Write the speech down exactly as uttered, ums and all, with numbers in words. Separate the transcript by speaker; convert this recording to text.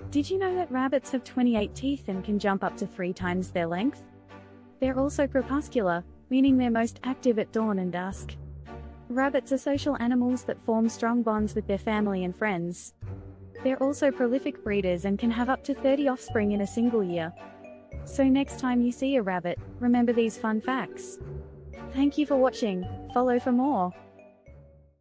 Speaker 1: Did you know that rabbits have twenty-eight teeth and can jump up to three times their length? They're also crepuscular, meaning they're most active at dawn and dusk. Rabbits are social animals that form strong bonds with their family and friends. They're also prolific breeders and can have up to thirty offspring in a single year. So next time you see a rabbit, remember these fun facts. Thank you for watching. Follow for more.